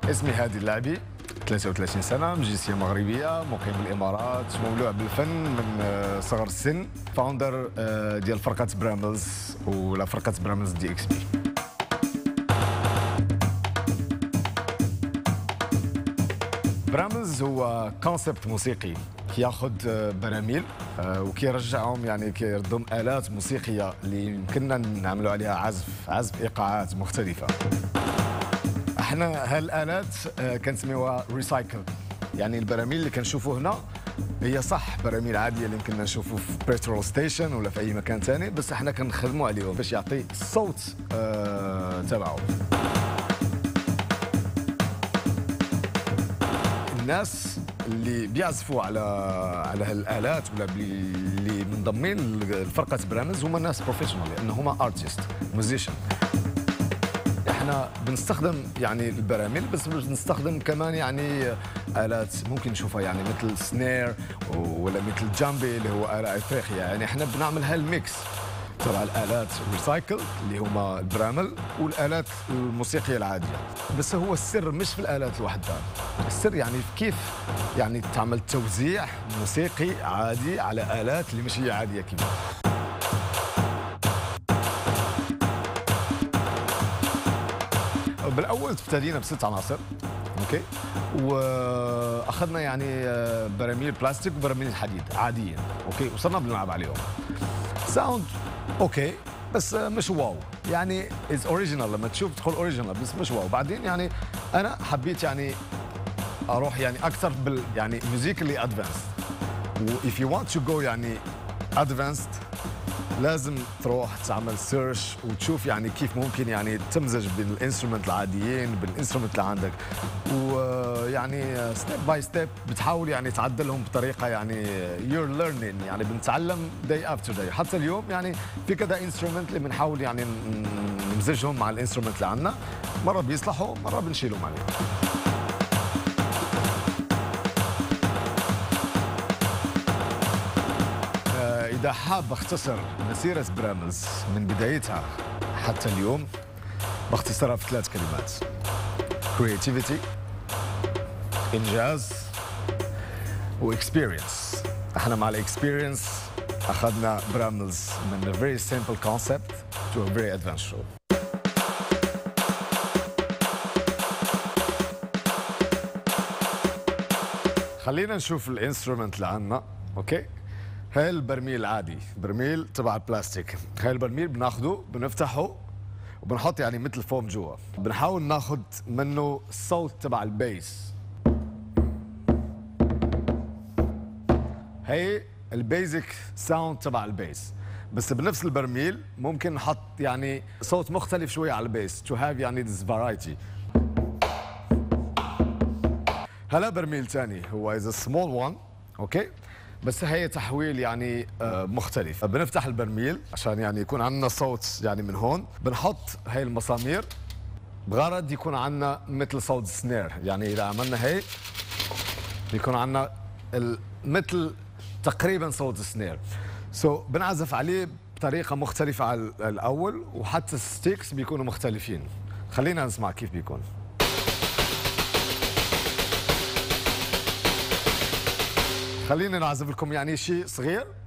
اسمي هادي اللاعبي، 33 سنة، مجنسية مغربية، مقيم بالإمارات، مولوع بالفن من صغر السن، فاوندر ديال فرقة براملز ولا فرقة براملز دي اكس بي. براملز هو كونسيبت موسيقي كياخذ براميل وكيرجعهم، يعني كيردهم آلات موسيقية اللي يمكننا نعملوا عليها عزف إيقاعات مختلفة. احنا هالآلات كنسميوها ريسايكل، يعني البراميل اللي كنشوفوا هنا هي صح براميل عادية اللي يمكننا نشوفوا في بترول ستيشن ولا في أي مكان ثاني، بس احنا كنخدموا عليهم باش يعطي الصوت تبعه. الناس اللي بيعزفوا على هالآلات ولا اللي منضمين لفرقة براملز هما ناس بروفيشنال، لأن هما ارتست موزيشن. احنا بنستخدم يعني البراميل، بس بنستخدم كمان يعني آلات ممكن نشوفها يعني مثل سنير ولا مثل جامبي اللي هو آلة افريقيا، يعني احنا بنعمل هالميكس تبع الآلات ريسايكل اللي هما البرامل والآلات الموسيقية العادية. بس هو السر مش في الآلات لوحدها، السر يعني في كيف يعني تعمل توزيع موسيقي عادي على آلات اللي مش هي عادية كمان. بالاول ابتدينا بست عناصر، اوكي، واخذنا يعني براميل بلاستيك وبراميل حديد عاديين، اوكي، وصرنا بنلعب عليهم. ساوند اوكي بس مش واو، يعني از اوريجينال، لما تشوف تقول اوريجينال بس مش واو. بعدين يعني انا حبيت يعني اروح يعني اكثر يعني ميوزيكالي ادفانس، و if you want to go يعني ادفانسد لازم تروح تعمل سيرش وتشوف يعني كيف ممكن يعني تمزج بين الانسترومنت العاديين بالانسترومنت اللي عندك، ويعني ستيب باي ستيب بتحاول يعني تعدلهم بطريقه يعني يور ليرنينج، يعني بنتعلم داي افتر داي. حتى اليوم يعني في كذا انسترومنت اللي بنحاول يعني نمزجهم مع الانسترومنت اللي عندنا، مره بيصلحوا مره بنشيلهم عليهم. إذا حاب أختصر مسيرة براملز من بدايتها حتى اليوم باختصرها في 3 كلمات: creativity، إنجاز، وإكسبيرينس. احنا مع الإكسبيرينس أخذنا براملز من a very simple concept to a very advanced show. خلينا نشوف الانسترومنت اللي عندنا، اوكي؟ هاي البرميل العادي، برميل تبع البلاستيك. هاي البرميل بناخده بنفتحه وبنحط يعني مثل فوم جوا، بنحاول ناخد منه الصوت تبع البيس. هي البيزك ساوند تبع البيس، بس بنفس البرميل ممكن نحط يعني صوت مختلف شوي على البيس to have يعني this variety. هلا برميل ثاني هو is a small one، اوكي، بس هي تحويل يعني مختلف. بنفتح البرميل عشان يعني يكون عندنا صوت يعني من هون، بنحط هي المسامير بغرض يكون عندنا مثل صوت السنير، يعني اذا عملنا هي بيكون عندنا مثل تقريبا صوت السنير. بنعزف عليه بطريقه مختلفه على الاول، وحتى الستيكس بيكونوا مختلفين. خلينا نسمع كيف بيكون. خلينا نعزف لكم يعني شيء صغير.